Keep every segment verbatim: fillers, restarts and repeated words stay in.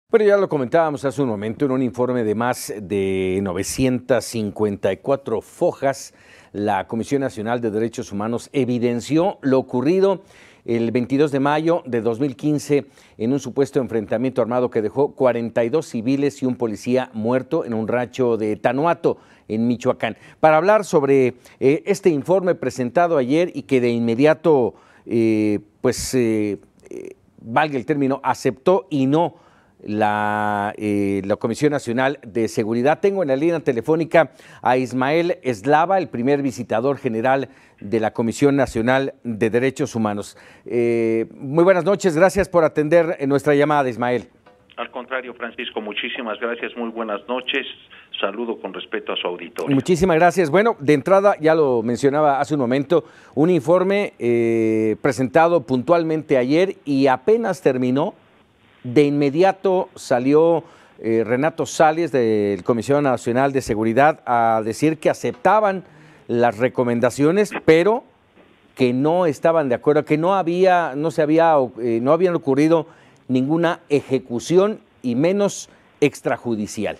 Bueno, ya lo comentábamos hace un momento, en un informe de más de novecientas cincuenta y cuatro fojas, la Comisión Nacional de Derechos Humanos evidenció lo ocurrido el veintidós de mayo de dos mil quince en un supuesto enfrentamiento armado que dejó cuarenta y dos civiles y un policía muerto en un rancho de Tanuato, en Michoacán. Para hablar sobre eh, este informe presentado ayer y que de inmediato, eh, pues, eh, eh, valga el término, aceptó y no La, eh, la Comisión Nacional de Seguridad. Tengo en la línea telefónica a Ismael Eslava, el primer visitador general de la Comisión Nacional de Derechos Humanos. Eh, muy buenas noches, gracias por atender nuestra llamada, Ismael. Al contrario, Francisco, muchísimas gracias, muy buenas noches, saludo con respeto a su auditorio. Muchísimas gracias. Bueno, de entrada, ya lo mencionaba hace un momento, un informe eh, presentado puntualmente ayer y apenas terminó. De inmediato salió eh, Renato Sales del Comisión Nacional de Seguridad a decir que aceptaban las recomendaciones, pero que no estaban de acuerdo, que no había, no se había, eh, no habían ocurrido ninguna ejecución y menos extrajudicial.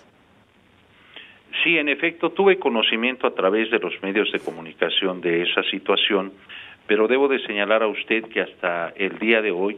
Sí, en efecto, tuve conocimiento a través de los medios de comunicación de esa situación, pero debo de señalar a usted que hasta el día de hoy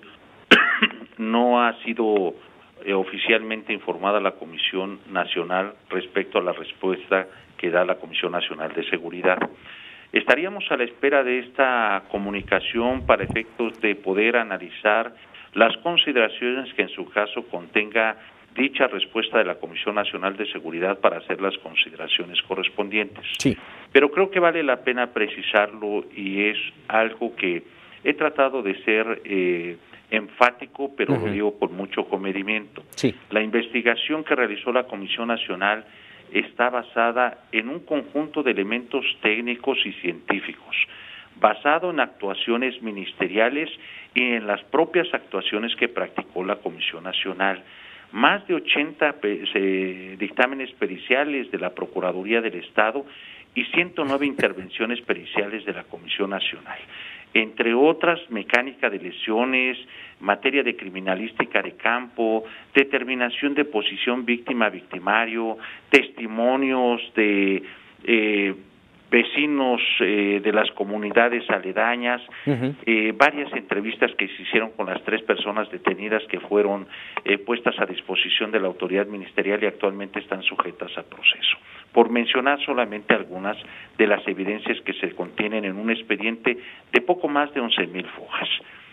no ha sido eh, oficialmente informada la Comisión Nacional respecto a la respuesta que da la Comisión Nacional de Seguridad. Estaríamos a la espera de esta comunicación para efectos de poder analizar las consideraciones que en su caso contenga dicha respuesta de la Comisión Nacional de Seguridad para hacer las consideraciones correspondientes. Sí. Pero creo que vale la pena precisarlo y es algo que he tratado de ser eh, enfático, pero uh-huh. lo digo con mucho comedimiento. Sí. La investigación que realizó la Comisión Nacional está basada en un conjunto de elementos técnicos y científicos, basado en actuaciones ministeriales y en las propias actuaciones que practicó la Comisión Nacional. Más de ochenta eh, dictámenes periciales de la Procuraduría del Estado y ciento nueve intervenciones periciales de la Comisión Nacional. Entre otras, mecánica de lesiones, materia de criminalística de campo, determinación de posición víctima-victimario, testimonios de eh, vecinos eh, de las comunidades aledañas, uh-huh. eh, varias entrevistas que se hicieron con las tres personas detenidas que fueron eh, puestas a disposición de la autoridad ministerial y actualmente están sujetas a proceso. Por mencionar solamente algunas de las evidencias que se contienen en un expediente de poco más de once mil fojas.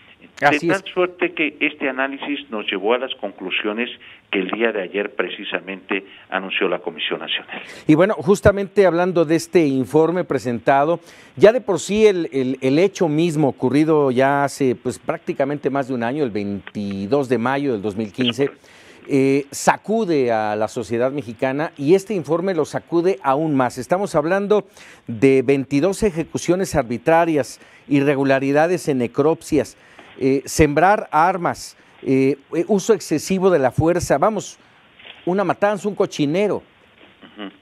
Así de tal es. suerte que este análisis nos llevó a las conclusiones que el día de ayer precisamente anunció la Comisión Nacional. Y bueno, justamente hablando de este informe presentado, ya de por sí el, el, el hecho mismo ocurrido ya hace pues prácticamente más de un año, el veintidós de mayo del dos mil quince, Eh, sacude a la sociedad mexicana y este informe lo sacude aún más. Estamos hablando de veintidós ejecuciones arbitrarias, irregularidades en necropsias, eh, sembrar armas, eh, uso excesivo de la fuerza, vamos, una matanza, un cochinero. Uh-huh.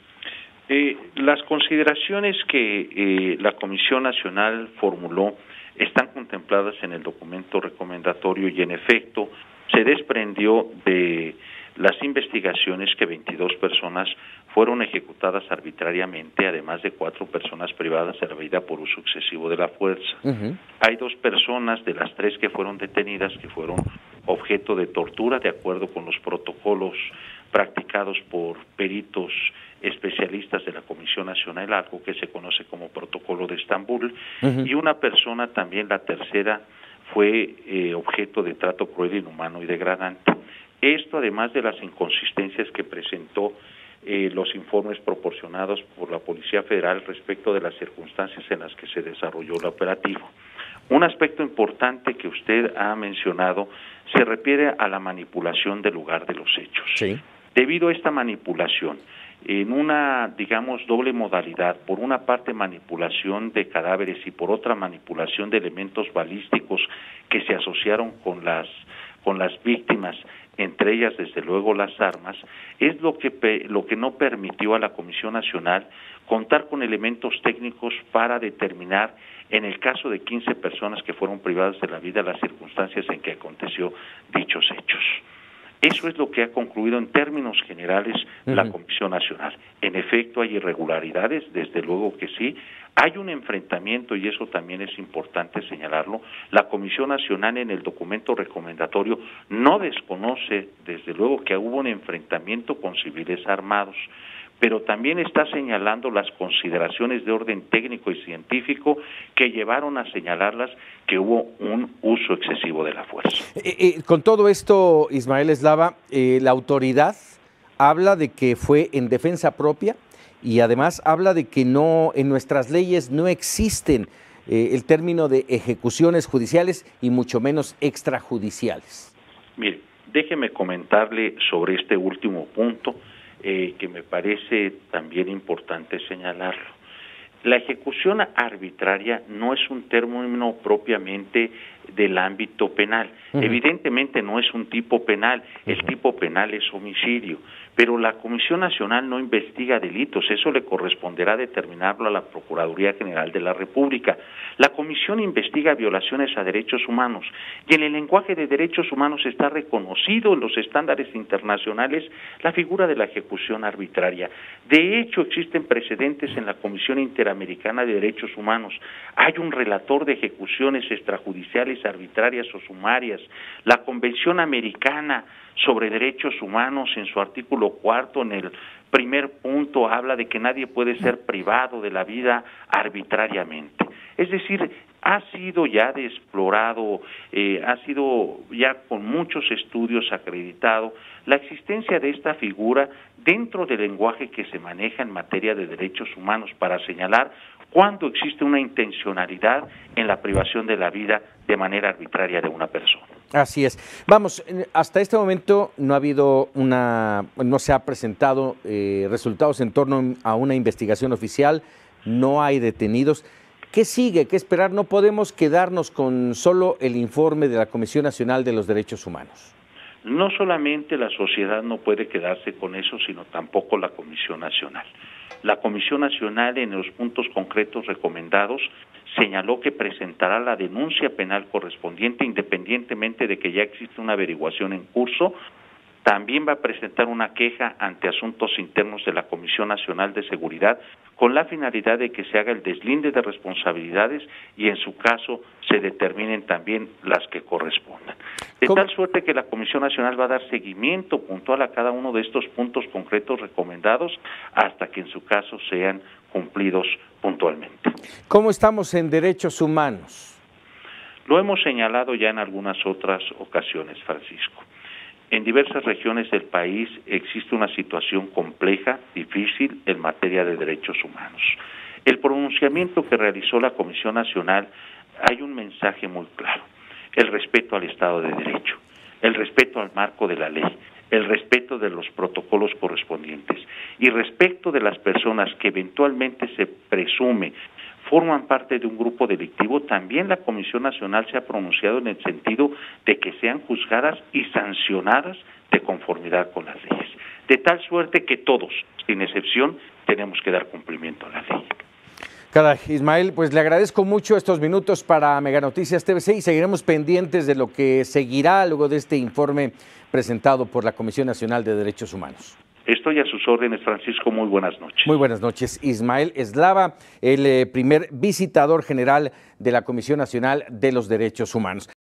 eh, las consideraciones que eh, la Comisión Nacional formuló están contempladas en el documento recomendatorio y en efecto se desprendió de las investigaciones que veintidós personas fueron ejecutadas arbitrariamente, además de cuatro personas privadas de la vida por uso excesivo de la fuerza. Uh-huh. Hay dos personas de las tres que fueron detenidas que fueron objeto de tortura de acuerdo con los protocolos practicados por peritos especialistas de la Comisión Nacional, algo que se conoce como Protocolo de Estambul, uh-huh. y una persona también, la tercera, fue eh, objeto de trato cruel, inhumano y degradante. Esto, además de las inconsistencias que presentó eh, los informes proporcionados por la Policía Federal respecto de las circunstancias en las que se desarrolló el operativo. Un aspecto importante que usted ha mencionado se refiere a la manipulación del lugar de los hechos. Sí. Debido a esta manipulación, en una, digamos, doble modalidad, por una parte manipulación de cadáveres y por otra manipulación de elementos balísticos que se asociaron con las, con las víctimas, entre ellas desde luego las armas, es lo que, lo que no permitió a la Comisión Nacional contar con elementos técnicos para determinar, en el caso de quince personas que fueron privadas de la vida, las circunstancias en que aconteció dichos hechos. Eso es lo que ha concluido en términos generales uh-huh. la Comisión Nacional. En efecto, hay irregularidades, desde luego que sí. Hay un enfrentamiento, y eso también es importante señalarlo. La Comisión Nacional en el documento recomendatorio no desconoce, desde luego, que hubo un enfrentamiento con civiles armados, pero también está señalando las consideraciones de orden técnico y científico que llevaron a señalarlas que hubo un uso excesivo de la fuerza. Eh, eh, con todo esto, Ismael Eslava, eh, la autoridad habla de que fue en defensa propia y además habla de que no, en nuestras leyes no existen eh, el término de ejecuciones judiciales y mucho menos extrajudiciales. Mire, déjeme comentarle sobre este último punto. Eh, que me parece también importante señalarlo. La ejecución arbitraria no es un término propiamente del ámbito penal. Uh-huh. Evidentemente no es un tipo penal, uh-huh. el tipo penal es homicidio, pero la Comisión Nacional no investiga delitos, eso le corresponderá determinarlo a la Procuraduría General de la República. La Comisión investiga violaciones a derechos humanos y en el lenguaje de derechos humanos está reconocido en los estándares internacionales la figura de la ejecución arbitraria. De hecho, existen precedentes en la Comisión Interamericana de Derechos Humanos. Hay un relator de ejecuciones extrajudiciales arbitrarias o sumarias. La Convención Americana sobre Derechos Humanos, en su artículo cuarto, en el primer punto, habla de que nadie puede ser privado de la vida arbitrariamente. Es decir, ha sido ya de explorado, eh, ha sido ya con muchos estudios acreditado la existencia de esta figura dentro del lenguaje que se maneja en materia de derechos humanos para señalar cuando existe una intencionalidad en la privación de la vida de manera arbitraria de una persona. Así es. Vamos, hasta este momento no ha habido una, no se ha presentado eh, resultados en torno a una investigación oficial, no hay detenidos. ¿Qué sigue? ¿Qué esperar? No podemos quedarnos con solo el informe de la Comisión Nacional de los Derechos Humanos. No solamente la sociedad no puede quedarse con eso, sino tampoco la Comisión Nacional. La Comisión Nacional, en los puntos concretos recomendados, señaló que presentará la denuncia penal correspondiente independientemente de que ya existe una averiguación en curso. También va a presentar una queja ante Asuntos Internos de la Comisión Nacional de Seguridad con la finalidad de que se haga el deslinde de responsabilidades y en su caso se determinen también las que correspondan. De ¿Cómo? Tal suerte que la Comisión Nacional va a dar seguimiento puntual a cada uno de estos puntos concretos recomendados hasta que en su caso sean cumplidos puntualmente. ¿Cómo estamos en derechos humanos? Lo hemos señalado ya en algunas otras ocasiones, Francisco. En diversas regiones del país existe una situación compleja, difícil en materia de derechos humanos. El pronunciamiento que realizó la Comisión Nacional, hay un mensaje muy claro: el respeto al Estado de Derecho, el respeto al marco de la ley, el respeto de los protocolos correspondientes y respecto de las personas que eventualmente se presume forman parte de un grupo delictivo. También la Comisión Nacional se ha pronunciado en el sentido de que sean juzgadas y sancionadas de conformidad con las leyes. De tal suerte que todos, sin excepción, tenemos que dar cumplimiento a la ley. Caray, Ismael, pues le agradezco mucho estos minutos para Mega Noticias T V C y seguiremos pendientes de lo que seguirá luego de este informe presentado por la Comisión Nacional de Derechos Humanos. Estoy a sus órdenes, Francisco. Muy buenas noches. Muy buenas noches. Ismael Eslava, el eh, primer visitador general de la Comisión Nacional de los Derechos Humanos.